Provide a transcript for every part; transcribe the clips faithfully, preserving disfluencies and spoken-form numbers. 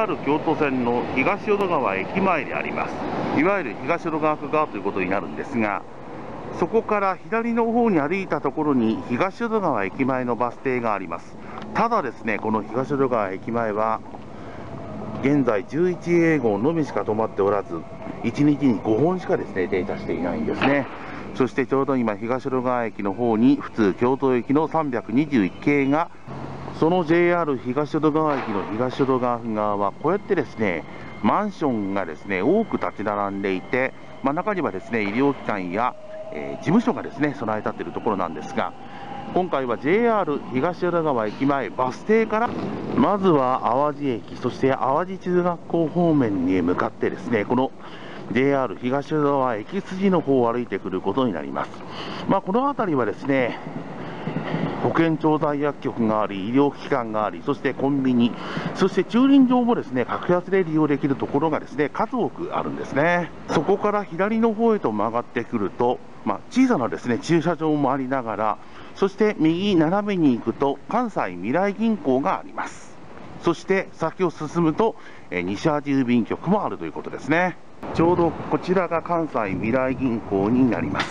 ェーアール 京都線の東淀川駅前であります。いわゆる東淀川区側ということになるんですが、そこから左の方に歩いたところに東淀川駅前のバス停があります。ただですね、この東淀川駅前は現在じゅういちえいごうのみしか止まっておらず、いちにちにごほんしかですね停車していないんですね。そしてちょうど今、東淀川駅の方に普通京都駅のさんびゃくにじゅういち系が、その ジェイアール 東淀川駅の東淀川区側はこうやってですねマンションがですね多く立ち並んでいて、まあ、中にはですね医療機関や、えー、事務所がですね備え立っているところなんですが、今回は ジェイアール 東淀川駅前バス停からまずは淡路駅、そして淡路中学校方面に向かってですね、この ジェイアール 東淀川駅筋の方を歩いてくることになります。まあ、この辺りはですね保健調剤薬局があり、医療機関があり、そしてコンビニ、そして駐輪場もですね格安で利用できるところがですね数多くあるんですね。そこから左の方へと曲がってくると、まあ、小さなですね駐車場もありながら、そして右斜めに行くと関西みらい銀行があります。そして先を進むとえ西淡路郵便局もあるということですね。ちょうどこちらが関西みらい銀行になります。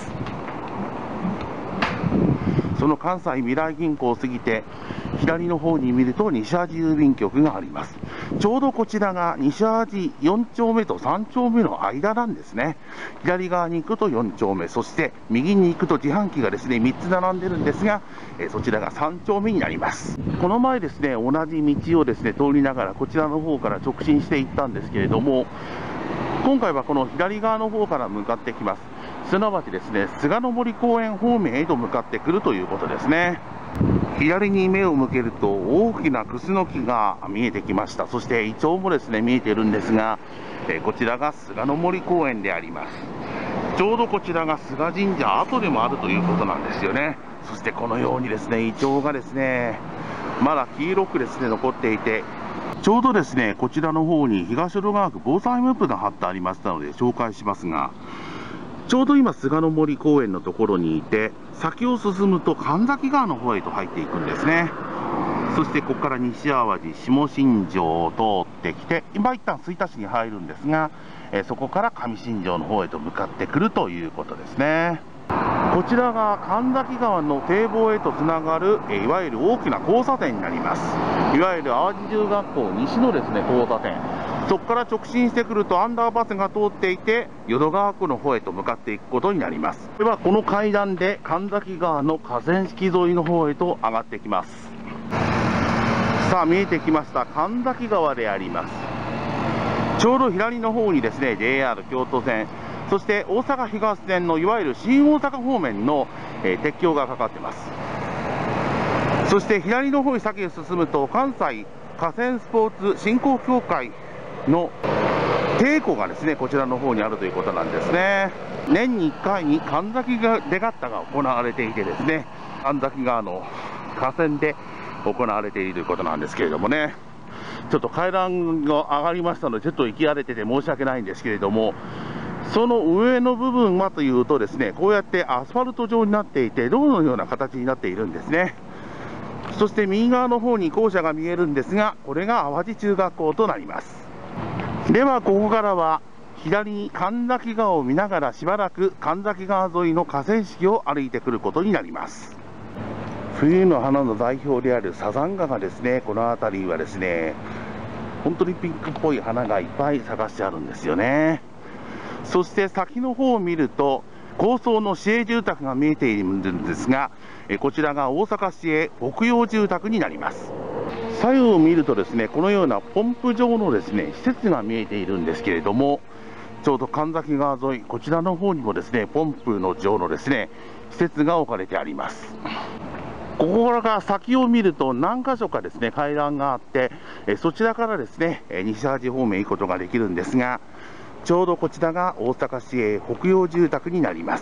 その関西みらい銀行を過ぎて左の方に見ると西淡路郵便局があります。ちょうどこちらが西淡路よん丁目とさん丁目の間なんですね。左側に行くとよん丁目、そして右に行くと自販機がですねみっつ並んでるんですが、えそちらがさん丁目になります。この前ですね同じ道をですね通りながらこちらの方から直進していったんですけれども、今回はこの左側の方から向かってきます。すなわちですね菅の森公園方面へと向かってくるということですね。左に目を向けると大きなクスノキが見えてきました。そしてイチョウもですね見えているんですが、えこちらが菅の森公園であります。ちょうどこちらが菅神社跡でもあるということなんですよね。そしてこのようにですねイチョウがですねまだ黄色くですね残っていて、ちょうどですねこちらの方に東淀川区防災マップが貼ってありましたので紹介しますが、ちょうど今菅の森公園のところにいて、先を進むと神崎川の方へと入っていくんですね。そしてここから西淡路下新庄を通ってきて、今一旦吹田市に入るんですが、えそこから上新庄の方へと向かってくるということですね。こちらが神崎川の堤防へとつながる、えいわゆる大きな交差点になります。いわゆる淡路中学校西のですね交差点、そこから直進してくるとアンダーパスが通っていて淀川区の方へと向かっていくことになります。ではこの階段で神崎川の河川敷沿いの方へと上がってきます。さあ見えてきました神崎川であります。ちょうど左の方にですね ジェイアール 京都線、そして大阪東線のいわゆる新大阪方面の、えー、鉄橋がかかっています。そして左の方に先へ進むと関西河川スポーツ振興協会の稽古がですねこちらの方にあるということなんですね。年にいっかいに神崎レガッタが行われていてですね、神崎川の河川で行われているということなんですけれどもね、ちょっと階段が上がりましたのでちょっと行き荒れてて申し訳ないんですけれども、その上の部分はというとですねこうやってアスファルト状になっていて道路のような形になっているんですね。そして右側の方に校舎が見えるんですが、これが淡路中学校となります。ではここからは左に神崎川を見ながらしばらく神崎川沿いの河川敷を歩いてくることになります。冬の花の代表であるサザンカがですねこの辺りはですね本当にピンクっぽい花がいっぱい咲かしてあるんですよね。そして先の方を見ると高層の市営住宅が見えているんですが、こちらが大阪市営北洋住宅になります。左右を見るとですねこのようなポンプ状のですね施設が見えているんですけれども、ちょうど神崎川沿いこちらの方にもですねポンプの状のですね施設が置かれてあります。ここから先を見ると何箇所かですね階段があって、そちらからですね西淡路方面へ行くことができるんですが、ちょうどこちらが大阪市営北洋住宅になります。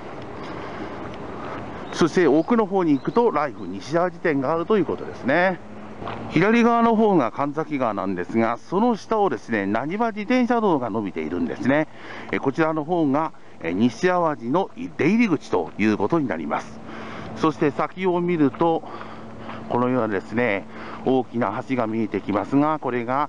そして奥の方に行くとライフ西淡路店があるということですね。左側の方が神崎川なんですが、その下をですねなにわ自転車道が伸びているんですね。こちらの方が西淡路の出入り口ということになります。そして先を見るとこのようなですね大きな橋が見えてきますが、これが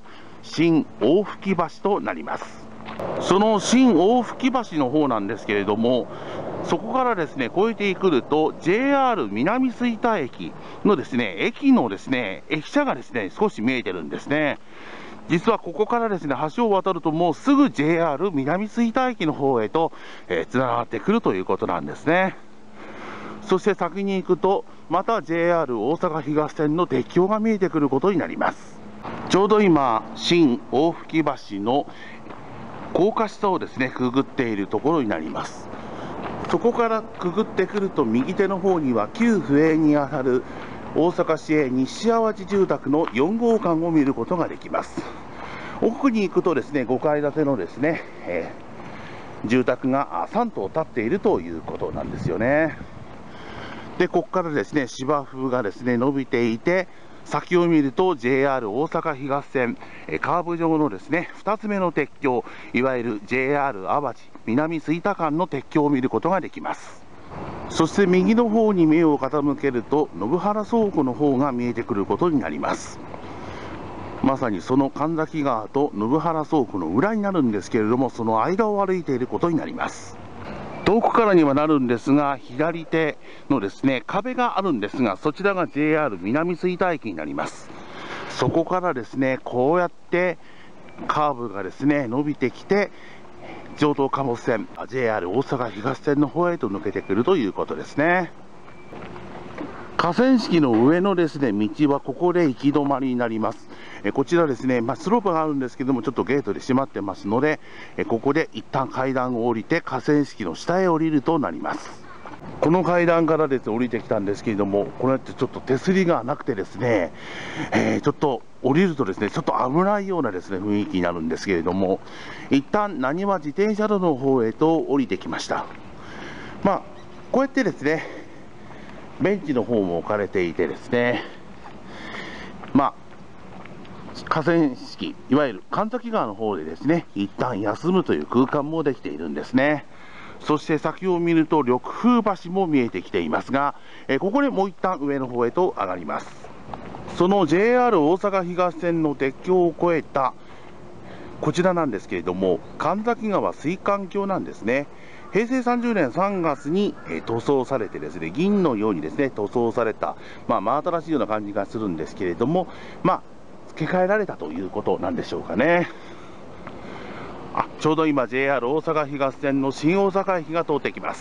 新大吹橋となります。その新大吹橋の方なんですけれども、そこからですね越えてくると ジェイアール 南吹田駅のですね駅のですね駅舎がですね少し見えてるんですね。実はここからですね橋を渡るともうすぐ ジェイアール 南吹田駅の方へとつながってくるということなんですね。そして先に行くとまた ジェイアール 大阪東線の鉄橋が見えてくることになります。ちょうど今新大吹橋の高架下をですねくぐっているところになります。そこからくぐってくると右手の方には旧府営にあたる大阪市営西淡路住宅のよん号館を見ることができます。奥に行くとですねごかい建てのですね、えー、住宅がさん棟建っているということなんですよね。でここからですね芝生がですね伸びていて、先を見ると ジェイアール 大阪東線カーブ上のですねふたつめの鉄橋、いわゆる ジェイアール 淡路南吹田間の鉄橋を見ることができます。そして右の方に目を傾けると延原倉庫の方が見えてくることになります。まさにその神崎川と延原倉庫の裏になるんですけれども、その間を歩いていることになります。遠くからにはなるんですが、左手のですね壁があるんですが、そちらが ジェイアール 南吹田駅になります。そこからですねこうやってカーブがですね伸びてきて、上東貨物線 ジェイアール 大阪東線の方へと抜けてくるということですね。河川敷の上のですね道はここで行き止まりになります。えこちらですね、まあ、スロープがあるんですけども、ちょっとゲートで閉まってますので、えここで一旦階段を降りて河川敷の下へ降りるとなります。この階段からですね降りてきたんですけれども、こうやってちょっと手すりがなくてですね、えー、ちょっと降りるとですねちょっと危ないようなですね雰囲気になるんですけれども、一旦なにわ自転車道の方へと降りてきました。まあこうやってですねベンチの方も置かれていてですね、まあ河川敷、いわゆる神崎川の方でですね一旦休むという空間もできているんですね。そして先を見ると緑風橋も見えてきていますが、えここでもう一旦上の方へと上がります。その ジェイアール 大阪東線の鉄橋を越えたこちらなんですけれども、神崎川水管橋なんですね。へいせいさんじゅうねんさんがつに、え塗装されてですね銀のようにですね塗装された、まあ、真新しいような感じがするんですけれども、まあ付け替えられたということなんでしょうかね。あ、ちょうど今 ジェイアール 大阪東線の新大阪駅が通ってきます。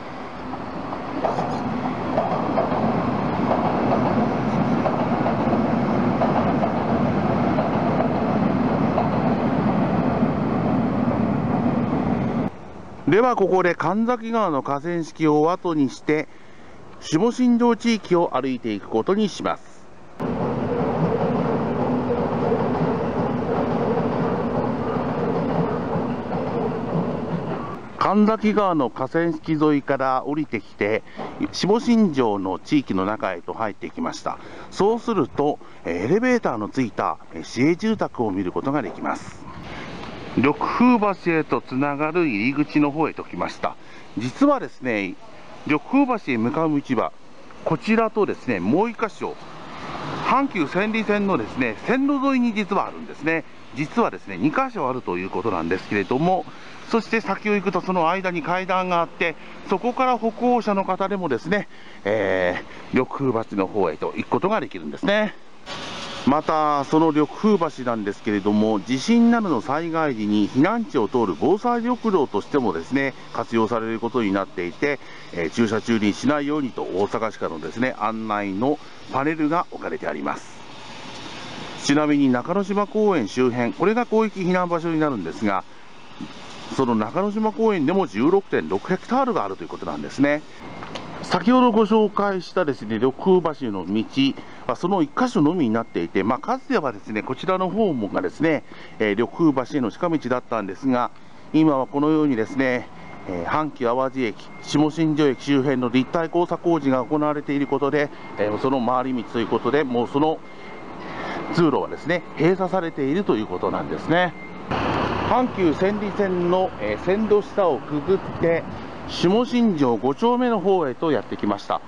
ではここで神崎川の河川敷を後にして下新庄地域を歩いていくことにします。神崎川の河川敷沿いから降りてきて下新庄の地域の中へと入ってきました。そうするとエレベーターのついた市営住宅を見ることができます。緑風橋へとつながる入り口の方へと来ました。実はですね緑風橋へ向かう道はこちらとですねもう一箇所阪急千里線のですね線路沿いに実はあるんですね。実はですねに箇所あるということなんですけれども、そして先を行くとその間に階段があって、そこから歩行者の方でもですね、えー、緑風橋の方へと行くことができるんですね。またその緑風橋なんですけれども、地震などの災害時に避難地を通る防災緑道としてもですね活用されることになっていて、えー、駐車中にしないようにと大阪市からのですね案内のパネルが置かれてあります。ちなみに中之島公園周辺、これが広域避難場所になるんですが、その中之島公園でも じゅうろくてんろくヘクタールがあるということなんですね。先ほどご紹介したですね緑風橋の道はそのいっ箇所のみになっていて、まあ、かつてはですねこちらの方もがですね、えー、緑風橋への近道だったんですが、今はこのようにですね、えー、阪急淡路駅、下新庄駅周辺の立体交差工事が行われていることで、えー、その回り道ということで、もうその通路はですね閉鎖されているということなんですね。阪急千里線の、えー、線路下をくぐって下新庄ご丁目の方へとやってきました。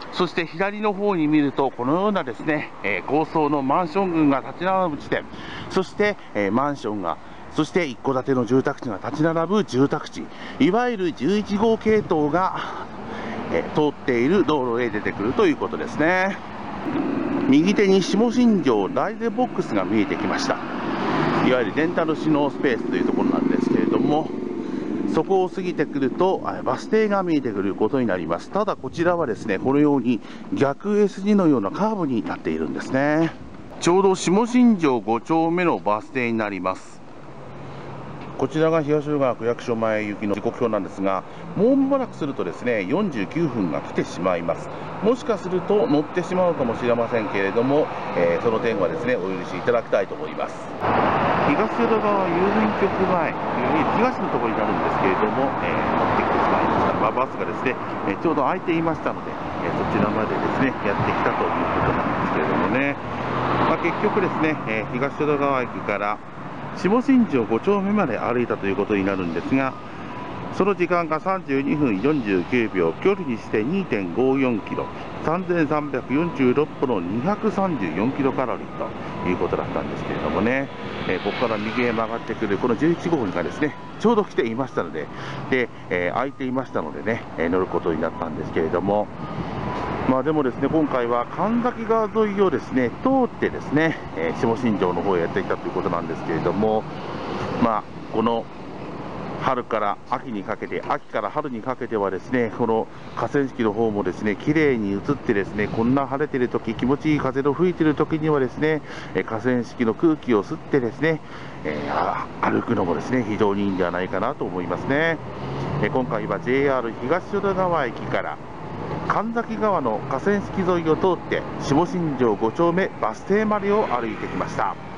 そして左の方に見ると、このようなですね、えー、高層のマンション群が立ち並ぶ地点、そして、えー、マンションが、そして一戸建ての住宅地が立ち並ぶ住宅地、いわゆるじゅういちごう系統が、えー、通っている道路へ出てくるということですね。右手に下新庄ライゼボックスが見えてきました。いわゆるレンタルシノースペースというところなんですけれども、そこを過ぎてくるとバス停が見えてくることになります。ただこちらはですね、このように逆 S 字のようなカーブになっているんですね。ちょうど下新庄ご丁目のバス停になります。こちらが東淀川区役所前行きの時刻表なんですが、もう間もなくするとですね、よんじゅうきゅうふんが来てしまいます。もしかすると乗ってしまうかもしれませんけれども、えー、その点はですね、お許しいただきたいと思います。東淀川郵便局前、東のところになるんですけれども、えー、乗ってきてしまいました。まあ、バスがですね、えー、ちょうど空いていましたので、えー、そちらまでですね、やってきたということなんですけれどもね、まあ、結局ですね、えー、東淀川駅から下新庄ご丁目まで歩いたということになるんですが、その時間がさんじゅうにふんよんじゅうきゅうびょう、距離にして にてんごよんキロ、さんぜんさんびゃくよんじゅうろっぽのにひゃくさんじゅうよんキロカロリーということだったんですけれどもね、えー、ここから右へ曲がってくるこのじゅういちごうがですね、ちょうど来ていましたので、で、えー、空いていましたのでね、えー、乗ることになったんですけれども、まあでもですね、今回は神崎川沿いをですね、通ってですね、えー、下新庄の方へやってきたということなんですけれども、まあ、この春から秋にかけて、秋から春にかけてはですね、この河川敷の方もですね、綺麗に映ってですね、こんな晴れてる時、気持ちいい風の吹いてる時にはですね、河川敷の空気を吸ってですね、えー、歩くのもですね、非常にいいんではないかなと思いますね。えー、今回は ジェイアール 東淀川駅から神崎川の河川敷沿いを通って下新庄ご丁目バス停までを歩いてきました。